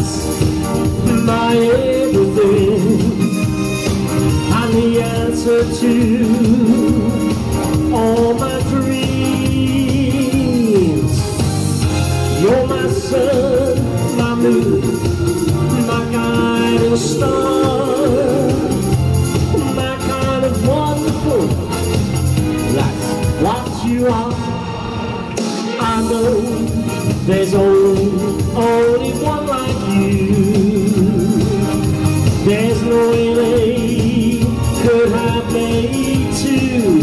last, my everything. I'm the answer to all my dreams. You're my sun, my moon, my guiding star, my kind of wonderful. That's what you are. I know there's only one like you. There's no way they could have made two.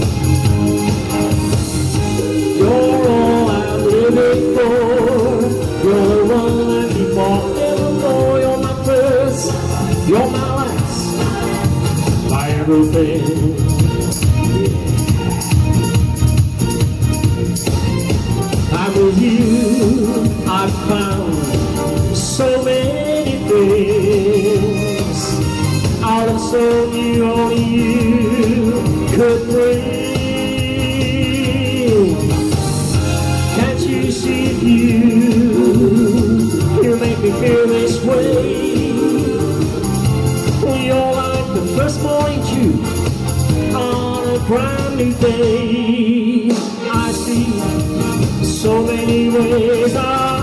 You're all I'm living for. You're the one I keep on living for. You're my first, you're my last, my everything. With you, I found so many things out of so new only you could bring. Can't you see you make me feel this way? You're like the first morning dew on a brand new day. I see so many ways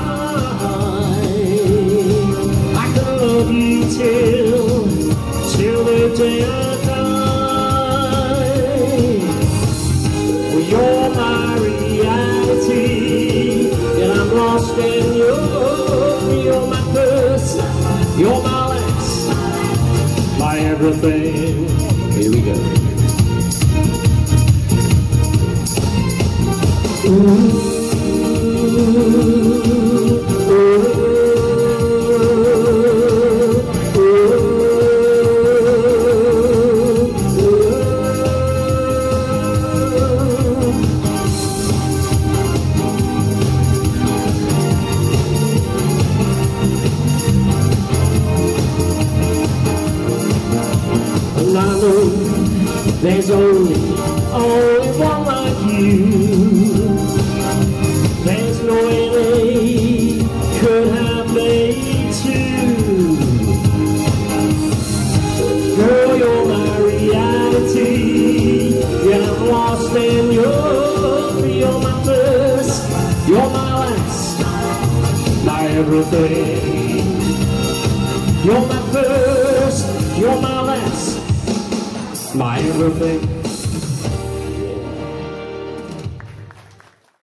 I can love you till the day I die. Well, you're my reality, and I'm lost in you. You're my first, you're my last, my everything. Here we go. Ooh. And I know there's only one like you. There's no way they could have made two. Girl, you're my reality, yeah, I'm lost in you. You're my first, you're my last, my everything. You're my first, you're my last, my everything.